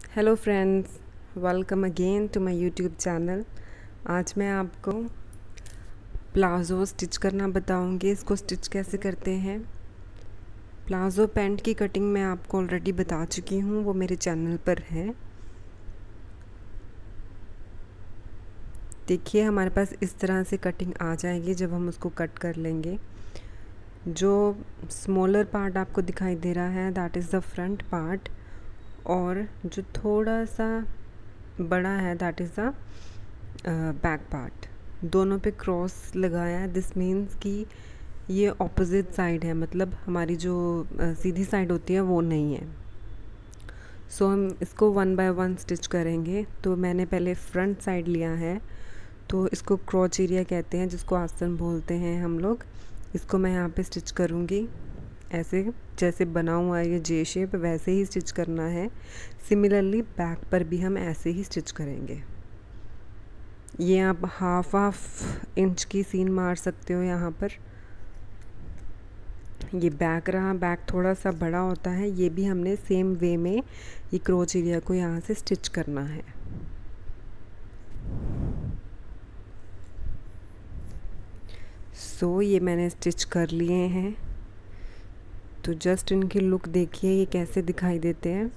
Hello friends, welcome again to my YouTube channel. आज मैं आपको प्लाज़ो स्टिच करना बताऊंगी। इसको स्टिच कैसे करते हैं। प्लाज़ो पैंट की कटिंग मैं आपको ऑलरेडी बता चुकी हूँ, वो मेरे चैनल पर है। देखिए हमारे पास इस तरह से कटिंग आ जाएगी जब हम उसको कट कर लेंगे। जो स्मॉलर पार्ट आपको दिखाई दे रहा है that is the front part, और जो थोड़ा सा बड़ा है that is the back part. दोनों पे क्रॉस लगाया है। दिस मीन्स कि ये ऑपोजिट साइड है, मतलब हमारी जो सीधी साइड होती है वो नहीं है। सो हम इसको वन बाय वन स्टिच करेंगे। तो मैंने पहले फ्रंट साइड लिया है, तो इसको क्रॉच एरिया कहते हैं, जिसको आसन बोलते हैं हम लोग। इसको मैं यहाँ पे स्टिच करूँगी ऐसे, जैसे बना हुआ है ये जे शेप, वैसे ही स्टिच करना है। सिमिलरली बैक पर भी हम ऐसे ही स्टिच करेंगे। ये आप हाफ इंच की सीन मार सकते हो यहाँ पर। ये बैक रहा, बैक थोड़ा सा बड़ा होता है। ये भी हमने सेम वे में ये क्रोच एरिया को यहाँ से स्टिच करना है। सो ये मैंने स्टिच कर लिए हैं। तो जस्ट इनकी लुक देखिए, ये कैसे दिखाई देते हैं।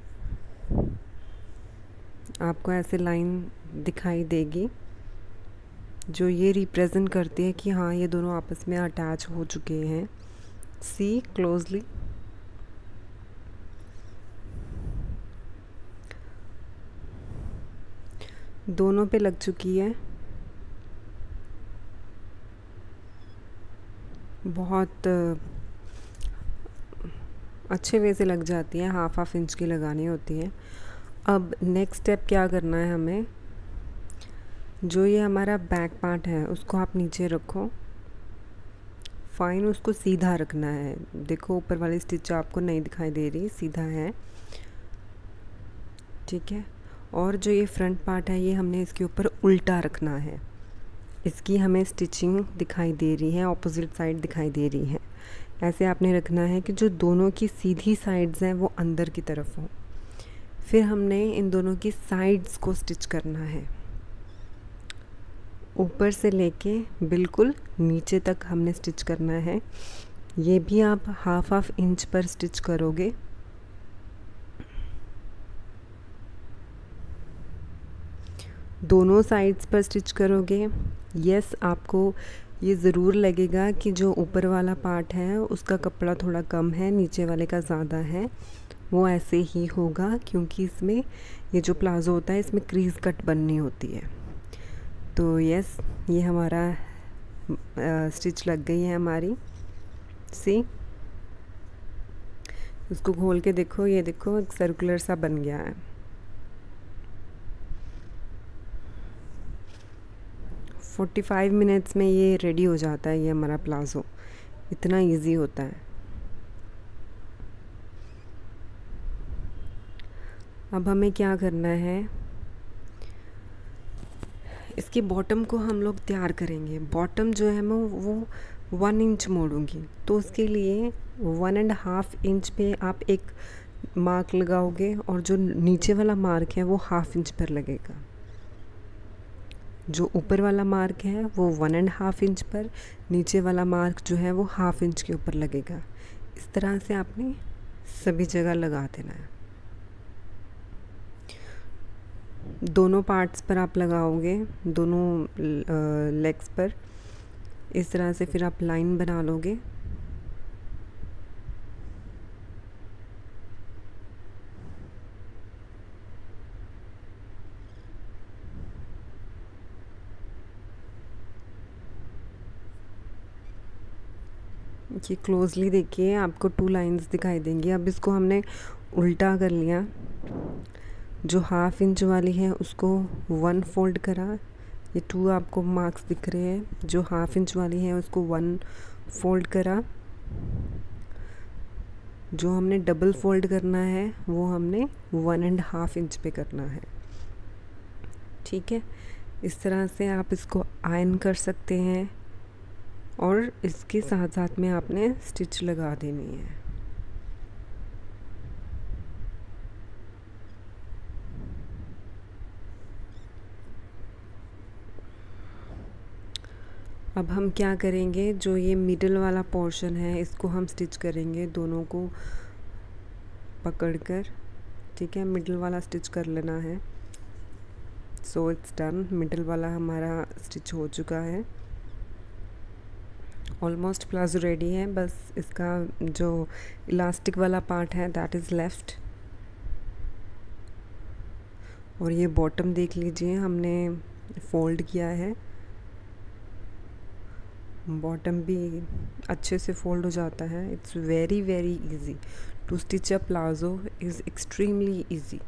आपको ऐसे लाइन दिखाई देगी जो ये रिप्रेजेंट करती है कि हाँ ये दोनों आपस में अटैच हो चुके हैं। See closely. दोनों पे लग चुकी है। बहुत अच्छे वे से लग जाती है, हाफ इंच की लगानी होती है। अब नेक्स्ट स्टेप क्या करना है हमें, जो ये हमारा बैक पार्ट है उसको आप नीचे रखो। फाइन, उसको सीधा रखना है। देखो ऊपर वाली स्टिच आपको नहीं दिखाई दे रही, सीधा है, ठीक है। और जो ये फ्रंट पार्ट है ये हमने इसके ऊपर उल्टा रखना है। इसकी हमें स्टिचिंग दिखाई दे रही है, ऑपोजिट साइड दिखाई दे रही है। ऐसे आपने रखना है कि जो दोनों की सीधी साइड्स हैं वो अंदर की तरफ हो। फिर हमने इन दोनों की साइड्स को स्टिच करना है, ऊपर से लेके बिल्कुल नीचे तक हमने स्टिच करना है। ये भी आप हाफ इंच पर स्टिच करोगे। दोनों साइड्स पर स्टिच करोगे। यस, आपको ये ज़रूर लगेगा कि जो ऊपर वाला पार्ट है उसका कपड़ा थोड़ा कम है, नीचे वाले का ज़्यादा है। वो ऐसे ही होगा क्योंकि इसमें ये जो प्लाज़ो होता है इसमें क्रीज कट बननी होती है। तो यस, ये हमारा स्टिच लग गई है हमारी। सी, उसको खोल के देखो, ये देखो एक सर्कुलर सा बन गया है। 45 मिनट्स में ये रेडी हो जाता है। ये हमारा प्लाज़ो इतना इजी होता है। अब हमें क्या करना है, इसकी बॉटम को हम लोग तैयार करेंगे। बॉटम जो है मैं वो 1 इंच मोड़ूंगी, तो उसके लिए 1.5 इंच पे आप एक मार्क लगाओगे, और जो नीचे वाला मार्क है वो हाफ इंच पर लगेगा। जो ऊपर वाला मार्क है वो 1.5 इंच पर, नीचे वाला मार्क जो है वो हाफ इंच के ऊपर लगेगा। इस तरह से आपने सभी जगह लगा देना है। दोनों पार्ट्स पर आप लगाओगे, दोनों लेग्स पर। इस तरह से फिर आप लाइन बना लोगे। ये क्लोजली देखिए, आपको 2 लाइंस दिखाई देंगी। अब इसको हमने उल्टा कर लिया। जो हाफ इंच वाली है उसको 1 फोल्ड करा। ये 2 आपको मार्क्स दिख रहे हैं। जो हाफ इंच वाली है उसको 1 फोल्ड करा। जो हमने डबल फोल्ड करना है वो हमने 1.5 इंच पे करना है, ठीक है। इस तरह से आप इसको आयन कर सकते हैं, और इसके साथ साथ में आपने स्टिच लगा देनी है। अब हम क्या करेंगे, जो ये मिडल वाला पोर्शन है इसको हम स्टिच करेंगे दोनों को पकड़कर। ठीक है, मिडल वाला स्टिच कर लेना है। सो इट्स डन, मिडल वाला हमारा स्टिच हो चुका है। ऑलमोस्ट प्लाजो रेडी है, बस इसका जो इलास्टिक वाला पार्ट है दैट इज़ लेफ्ट। और ये बॉटम देख लीजिए, हमने फोल्ड किया है, बॉटम भी अच्छे से फोल्ड हो जाता है। It's very very easy to stitch a palazzo, is extremely easy.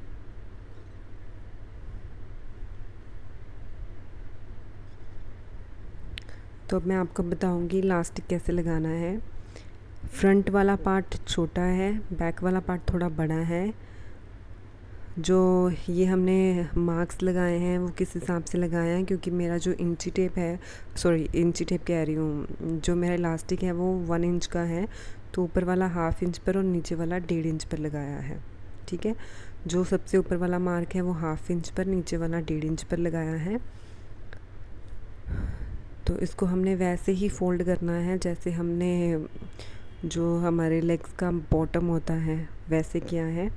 तो अब मैं आपको बताऊंगी इलास्टिक कैसे लगाना है। फ्रंट वाला पार्ट छोटा है, बैक वाला पार्ट थोड़ा बड़ा है। जो ये हमने मार्क्स लगाए हैं वो किस हिसाब से लगाए हैं, क्योंकि मेरा जो इंची टेप है, सॉरी इंची टेप कह रही हूँ, जो मेरा इलास्टिक है वो 1 इंच का है, तो ऊपर वाला 1/2 इंच पर और नीचे वाला 1.5 इंच पर लगाया है। ठीक है, जो सबसे ऊपर वाला मार्क है वो 1/2 इंच पर, नीचे वाला 1.5 इंच पर लगाया है। तो इसको हमने वैसे ही फोल्ड करना है जैसे हमने जो हमारे लेग्स का बॉटम होता है वैसे किया है।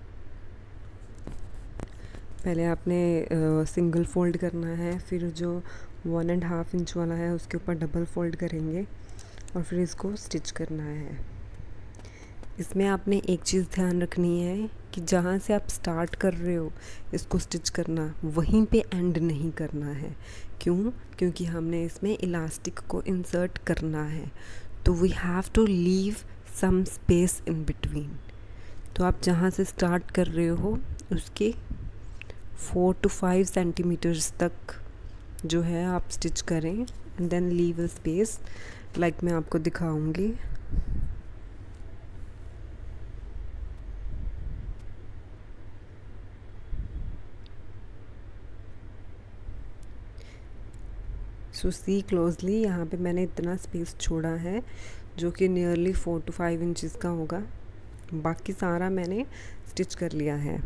पहले आपने सिंगल फ़ोल्ड करना है, फिर जो 1.5 इंच वाला है उसके ऊपर डबल फ़ोल्ड करेंगे और फिर इसको स्टिच करना है। इसमें आपने एक चीज़ ध्यान रखनी है कि जहाँ से आप स्टार्ट कर रहे हो इसको स्टिच करना, वहीं पे एंड नहीं करना है। क्यों? क्योंकि हमने इसमें इलास्टिक को इंसर्ट करना है, तो we have to leave some space in between. तो आप जहाँ से स्टार्ट कर रहे हो उसके 4 to 5 सेंटीमीटर्स तक जो है आप स्टिच करें, and then leave a space, like मैं आपको दिखाऊंगी। सो सी क्लोजली, यहाँ पे मैंने इतना स्पेस छोड़ा है जो कि नियरली 4 to 5 इंचज़ का होगा। बाकी सारा मैंने स्टिच कर लिया है।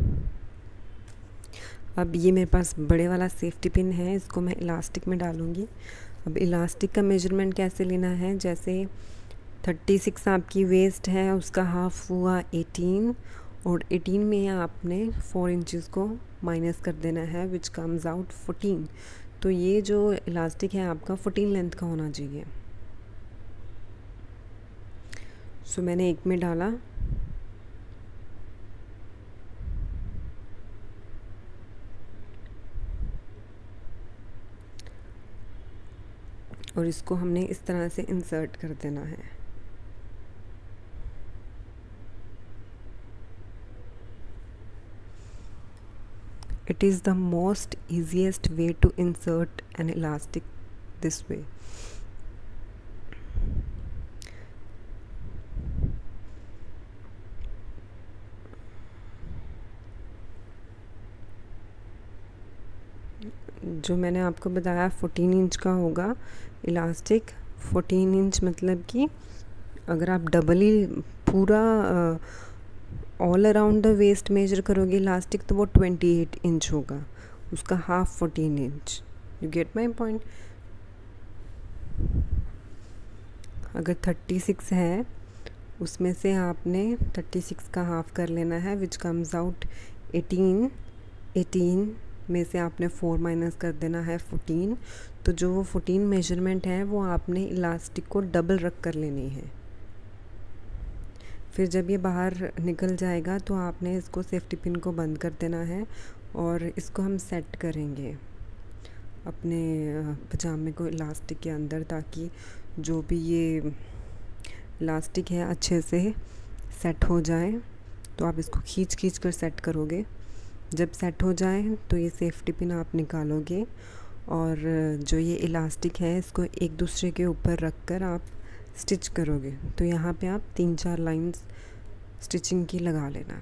अब ये मेरे पास बड़े वाला सेफ्टी पिन है, इसको मैं इलास्टिक में डालूँगी। अब इलास्टिक का मेजरमेंट कैसे लेना है, जैसे 36 आपकी वेस्ट है, उसका हाफ हुआ 18, और 18 में आपने 4 इंचज़ को माइनस कर देना है, विच कम्स आउट 14। तो ये जो इलास्टिक है आपका 14 लेंथ का होना चाहिए। सो मैंने एक में डाला, और इसको हमने इस तरह से इंसर्ट कर देना है। It is the most easiest way to insert an elastic this way. जो मैंने आपको बताया 14 इंच का होगा इलास्टिक। 14 इंच मतलब कि अगर आप डबल ही पूरा all around the waist measure करोगे इलास्टिक तो वो 28 इंच होगा, उसका half 14 inch. You get my point. अगर 36 है उसमें से आपने 36 का हाफ कर लेना है, विच कम्स आउट 18। 18 में से आपने 4 माइनस कर देना है 14। तो जो वो 14 मेजरमेंट है वो आपने इलास्टिक को डबल रख कर लेनी है। फिर जब ये बाहर निकल जाएगा तो आपने इसको सेफ्टी पिन को बंद कर देना है, और इसको हम सेट करेंगे अपने पजामे को इलास्टिक के अंदर, ताकि जो भी ये इलास्टिक है अच्छे से सेट हो जाए। तो आप इसको खींच खींच कर सेट करोगे। जब सेट हो जाए तो ये सेफ्टी पिन आप निकालोगे, और जो ये इलास्टिक है इसको एक दूसरे के ऊपर रख कर आप स्टिच करोगे। तो यहाँ पे आप 3-4 लाइंस स्टिचिंग की लगा लेना।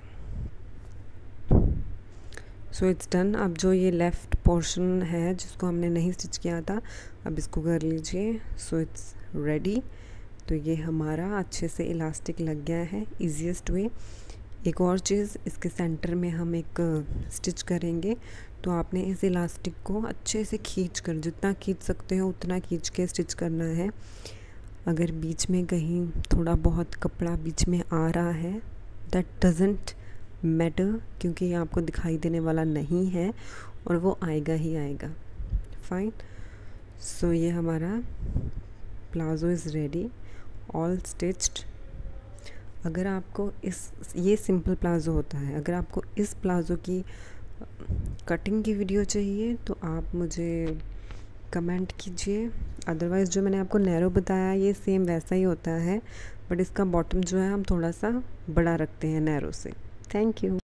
So it's done. अब जो ये लेफ़्ट पोर्शन है जिसको हमने नहीं स्टिच किया था, अब इसको कर लीजिए। So it's ready. तो ये हमारा अच्छे से इलास्टिक लग गया है। ईजीएस्ट वे एक और चीज़, इसके सेंटर में हम एक स्टिच करेंगे, तो आपने इस इलास्टिक को अच्छे से खींच कर, जितना खींच सकते हो उतना खींच के स्टिच करना है। अगर बीच में कहीं थोड़ा बहुत कपड़ा बीच में आ रहा है, दैट डजेंट मैटर, क्योंकि ये आपको दिखाई देने वाला नहीं है और वो आएगा ही आएगा। फाइन। सो ये हमारा palazzo is ready, all stitched. अगर आपको ये सिंपल प्लाज़ो होता है, अगर आपको इस प्लाज़ो की कटिंग की वीडियो चाहिए तो आप मुझे कमेंट कीजिए। अदरवाइज़ जो मैंने आपको नैरो बताया ये सेम वैसा ही होता है, बट इसका बॉटम जो है हम थोड़ा सा बड़ा रखते हैं नैरो से। Thank you.